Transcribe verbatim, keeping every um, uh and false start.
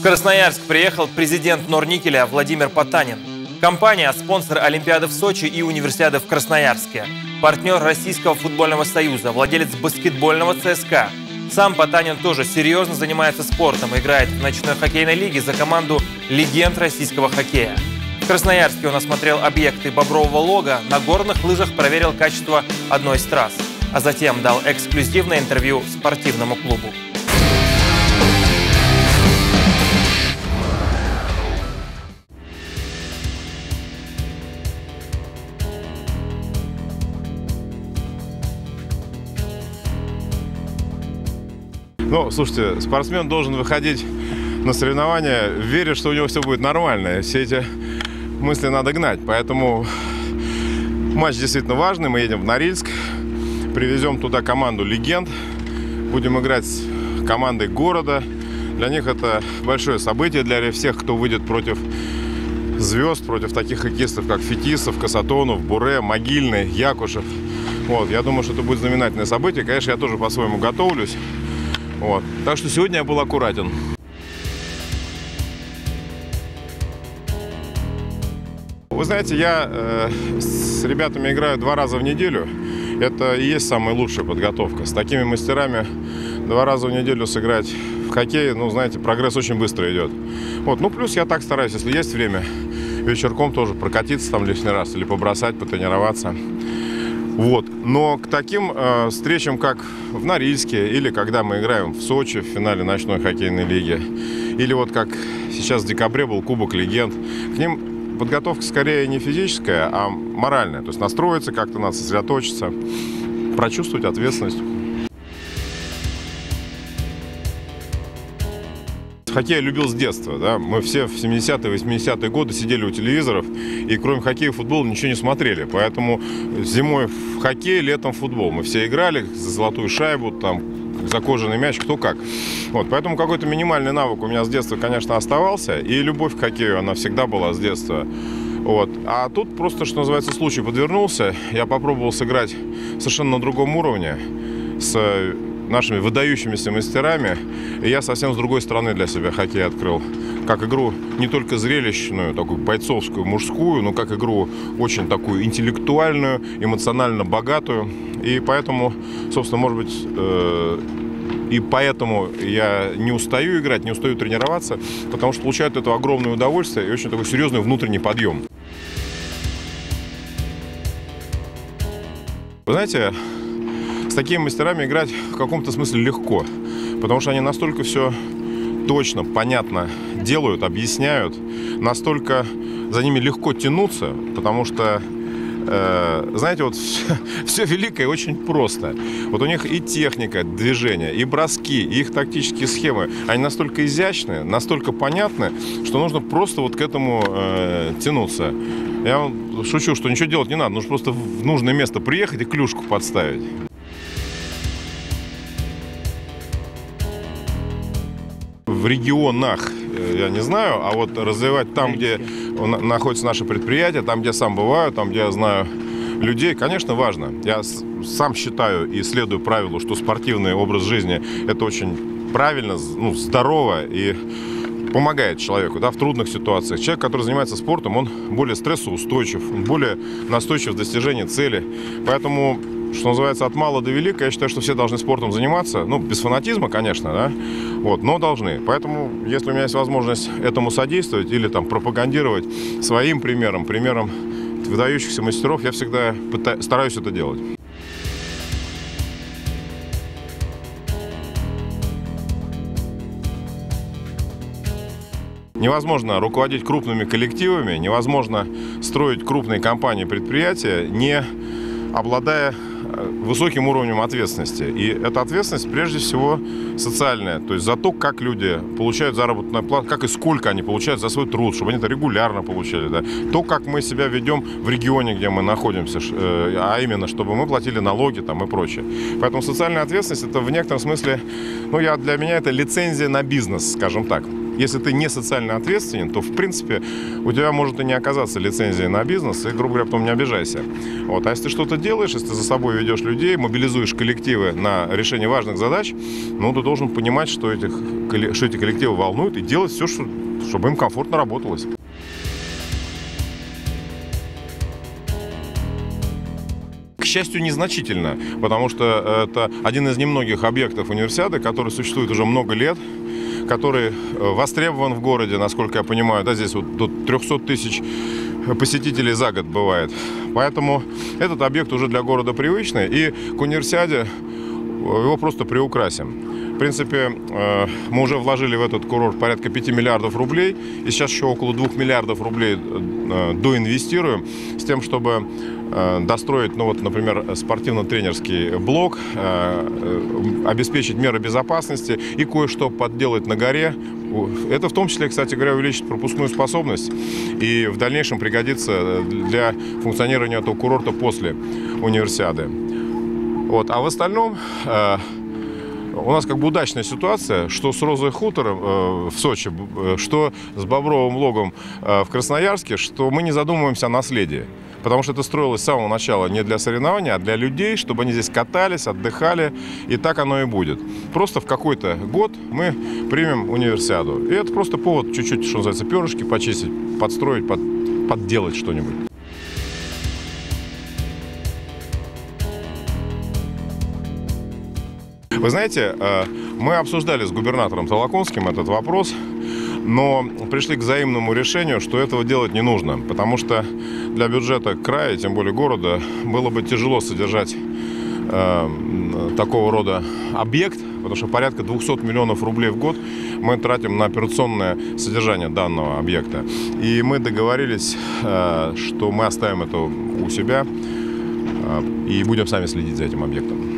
Красноярск приехал президент Норникеля Владимир Потанин. Компания – спонсор Олимпиады в Сочи и Универсиады в Красноярске. Партнер Российского футбольного союза, владелец баскетбольного ЦСКА. Сам Потанин тоже серьезно занимается спортом, играет в ночной хоккейной лиге за команду легенд российского хоккея. В Красноярске он осмотрел объекты Бобрового Лога, на горных лыжах проверил качество одной из трасс, а затем дал эксклюзивное интервью спортивному клубу. Ну, слушайте, спортсмен должен выходить на соревнования, веря, что у него все будет нормально. Все эти мысли надо гнать. Поэтому матч действительно важный. Мы едем в Норильск, привезем туда команду легенд. Будем играть с командой города. Для них это большое событие, для всех, кто выйдет против звезд, против таких хоккеистов, как Фетисов, Касатонов, Буре, Могильный, Якушев. Вот, я думаю, что это будет знаменательное событие. Конечно, я тоже по-своему готовлюсь. Вот. Так что сегодня я был аккуратен. Вы знаете, я э, с ребятами играю два раза в неделю. Это и есть самая лучшая подготовка. С такими мастерами два раза в неделю сыграть в хоккей, ну, знаете, прогресс очень быстро идет. Вот. Ну, плюс я так стараюсь, если есть время, вечерком тоже прокатиться там лишний раз или побросать, потренироваться. Вот. Но к таким э, встречам, как в Норильске, или когда мы играем в Сочи в финале ночной хоккейной лиги, или вот как сейчас в декабре был Кубок легенд, к ним подготовка скорее не физическая, а моральная. То есть настроиться как-то, надо сосредоточиться, прочувствовать ответственность. Хоккей я любил с детства, да? Мы все в семидесятые, восьмидесятые годы сидели у телевизоров и кроме хоккея и футбола ничего не смотрели. Поэтому зимой в хоккей, летом в футбол. Мы все играли за золотую шайбу, там, за кожаный мяч, кто как. Вот, поэтому какой-то минимальный навык у меня с детства, конечно, оставался. И любовь к хоккею, она всегда была с детства. Вот. А тут просто, что называется, случай подвернулся. Я попробовал сыграть совершенно на другом уровне с нашими выдающимися мастерами, и я совсем с другой стороны для себя хоккей открыл. Как игру не только зрелищную, такую бойцовскую, мужскую, но как игру очень такую интеллектуальную, эмоционально богатую. И поэтому, собственно, может быть, э и поэтому я не устаю играть, не устаю тренироваться, потому что получаю от этого огромное удовольствие и очень такой серьезный внутренний подъем. Вы знаете, с такими мастерами играть в каком-то смысле легко, потому что они настолько все точно, понятно делают, объясняют, настолько за ними легко тянуться, потому что, э, знаете, вот все, все великое очень просто. Вот у них и техника движения, и броски, и их тактические схемы, они настолько изящные, настолько понятны, что нужно просто вот к этому э, тянуться. Я вам шучу, что ничего делать не надо, нужно просто в нужное место приехать и клюшку подставить. В регионах, я не знаю, а вот развивать там, где находится наше предприятие, там, где я сам бываю, там, где я знаю людей, конечно, важно. Я сам считаю и следую правилу, что спортивный образ жизни – это очень правильно, ну, здорово и помогает человеку, да, в трудных ситуациях. Человек, который занимается спортом, он более стрессоустойчив, он более настойчив в достижении цели. Поэтому, что называется, от мала до велика, я считаю, что все должны спортом заниматься. Ну, без фанатизма, конечно, да, вот, но должны. Поэтому, если у меня есть возможность этому содействовать или там пропагандировать своим примером, примером выдающихся мастеров, я всегда пытаюсь, стараюсь это делать. Невозможно руководить крупными коллективами, невозможно строить крупные компании, предприятия, не обладая высоким уровнем ответственности. И эта ответственность прежде всего социальная, то есть за то, как люди получают заработную плату, как и сколько они получают за свой труд, чтобы они это регулярно получали. Да. То, как мы себя ведем в регионе, где мы находимся, а именно, чтобы мы платили налоги там, и прочее. Поэтому социальная ответственность – это в некотором смысле, ну, я, для меня это лицензия на бизнес, скажем так. Если ты не социально ответственен, то, в принципе, у тебя может и не оказаться лицензии на бизнес, и, грубо говоря, потом не обижайся. Вот. А если ты что-то делаешь, если ты за собой ведешь людей, мобилизуешь коллективы на решение важных задач, ну, ты должен понимать, что, этих, что эти коллективы волнуют, и делать все, чтобы им комфортно работалось. К счастью, незначительно, потому что это один из немногих объектов универсиады, который существует уже много лет, который востребован в городе, насколько я понимаю. Да, здесь вот до трёхсот тысяч посетителей за год бывает. Поэтому этот объект уже для города привычный, и к универсиаде его просто приукрасим. В принципе, мы уже вложили в этот курорт порядка пяти миллиардов рублей, и сейчас еще около двух миллиардов рублей доинвестируем с тем, чтобы достроить, ну вот, например, спортивно-тренерский блок, обеспечить меры безопасности и кое-что подделать на горе. Это в том числе, кстати говоря, увеличит пропускную способность и в дальнейшем пригодится для функционирования этого курорта после универсиады. Вот. А в остальном у нас как бы удачная ситуация, что с Розой хутором э, в Сочи, э, что с Бобровым логом э, в Красноярске, что мы не задумываемся о наследии. Потому что это строилось с самого начала не для соревнований, а для людей, чтобы они здесь катались, отдыхали. И так оно и будет. Просто в какой-то год мы примем универсиаду. И это просто повод чуть-чуть, что называется, перышки почистить, подстроить, под, подделать что-нибудь. Вы знаете, мы обсуждали с губернатором Толоконским этот вопрос, но пришли к взаимному решению, что этого делать не нужно, потому что для бюджета края, тем более города, было бы тяжело содержать э, такого рода объект, потому что порядка двухсот миллионов рублей в год мы тратим на операционное содержание данного объекта. И мы договорились, э, что мы оставим это у себя э, и будем сами следить за этим объектом.